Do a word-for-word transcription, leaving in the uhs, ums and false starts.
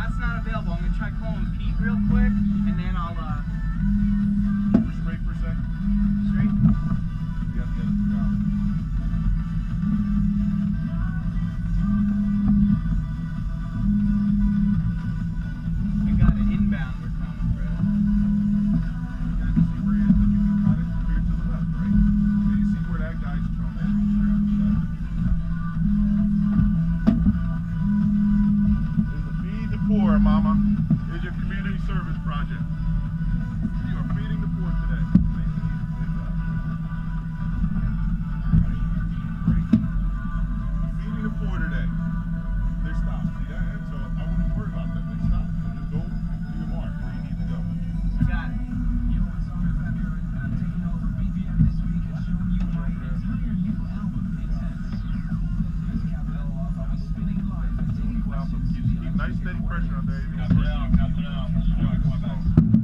Pat's not available. I'm gonna try calling Pete real quick, and then I'll uh. We're straight for a sec. Straight. You gotta get it down. I got an inbound. We're coming, Fred. You gotta see where he is, but you can kind of veer to the left, right? So you see where that guy's from. There's a feed the poor, Mama. Here's your community service project. You are feeding the poor today. Nice and easy. Good job. Great. Feeding the poor today. They stop. See that? And so I wouldn't worry about them. They stop. So just go to your mark where you need to go. I got it. Yo, what's up, Fender? Uh, taking over B B M this week and showing you my entire new album makes sense. As Capt off, I was spinning live and taking questions. Keep, keep nice steady pressure on there. Cap it out, cap it out. Come on, come on back.